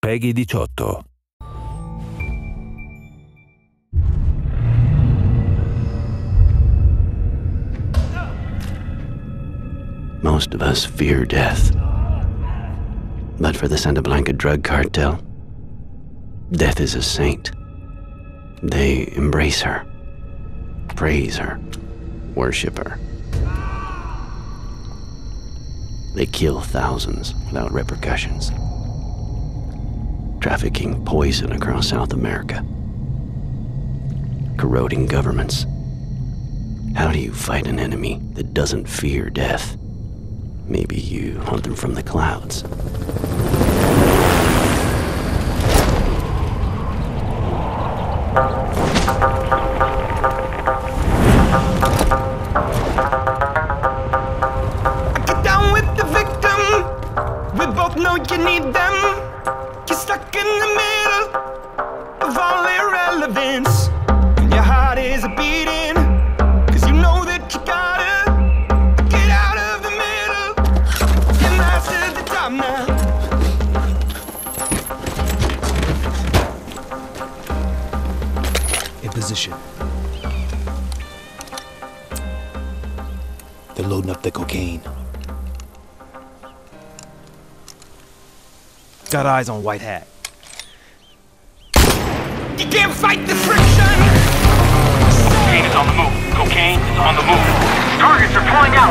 PEGI 18. Most of us fear death. But for the Santa Blanca drug cartel, death is a saint. They embrace her, praise her, worship her. They kill thousands without repercussions, trafficking poison across South America, corroding governments. How do you fight an enemy that doesn't fear death? Maybe you hunt them from the clouds. Get down with the victim. We both know you need them. You're stuck in the middle of all irrelevance. Your heart is a beating, 'cause you know that you gotta get out of the middle and rise to the top now. In position. They're loading up the cocaine. Got eyes on White Hat. You can't fight the friction. Cocaine is on the move. Cocaine is on the move. Targets are pulling out.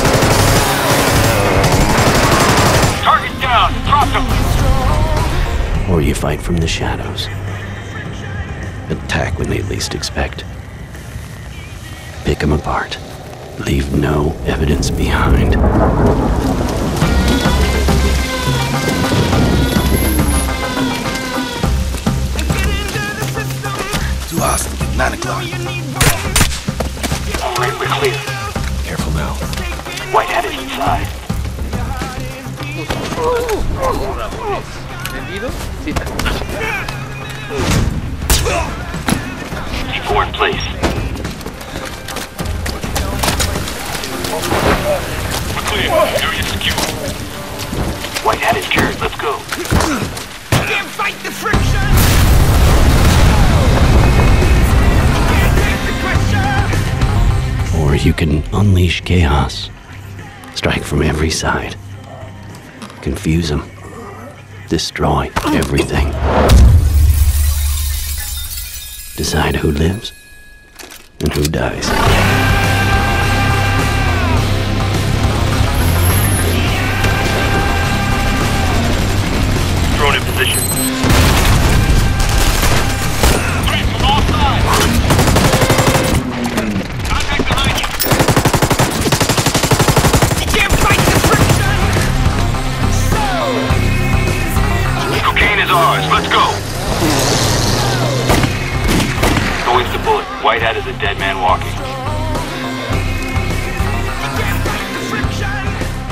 Target down. Drop them. Or you fight from the shadows. Attack when they least expect. Pick them apart. Leave no evidence behind. Too hostile. 9 o'clock. All right, we're clear. Careful now. White Hat is inside. C4 in place. We're clear. Area secure. White Hat is cured. Let's go. You can't fight the friction. Or you can unleash chaos. Strike from every side. Confuse them. Destroy everything. Decide who lives and who dies. Drone in position. Threat from all sides. Contact behind you. You can't fight the friction. Cocaine is ours. Let's go. Go into the bullet. White Hat is a dead man walking. You can't fight the friction.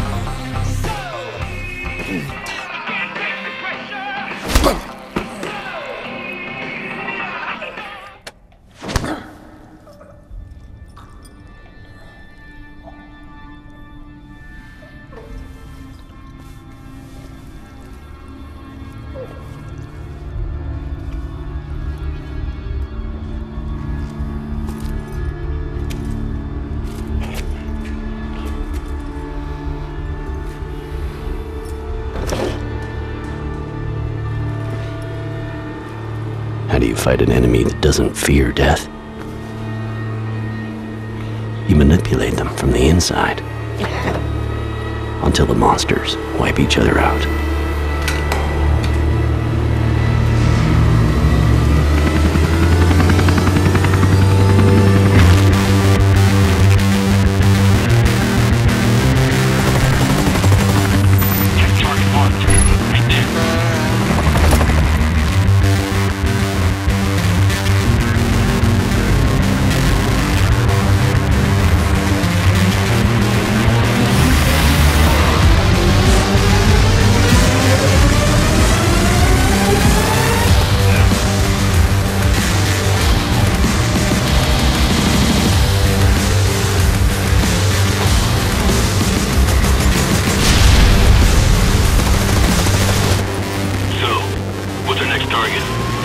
How do you fight an enemy that doesn't fear death? You manipulate them from the inside until the monsters wipe each other out. Target marked. Right there. target.